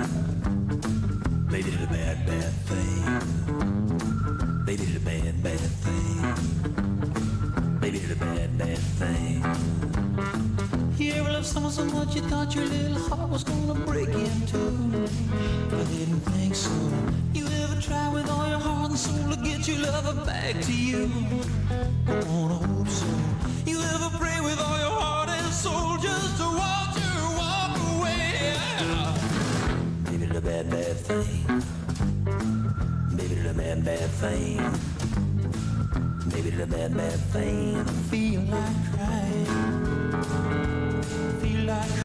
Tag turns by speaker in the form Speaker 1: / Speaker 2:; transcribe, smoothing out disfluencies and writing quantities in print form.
Speaker 1: They did a bad, bad thing. They did a bad, bad thing. They did a bad, bad thing. You ever loved someone so much you thought your little heart was gonna break in two? But I didn't think so. You ever try with all your heart and soul to get your lover back to you? I wanna hope so. You ever pray with all your heart and soul just to watch her walk away? Maybe the bad, bad thing. Maybe the bad, bad thing. Maybe the bad, bad thing. I feel like crying. Feel like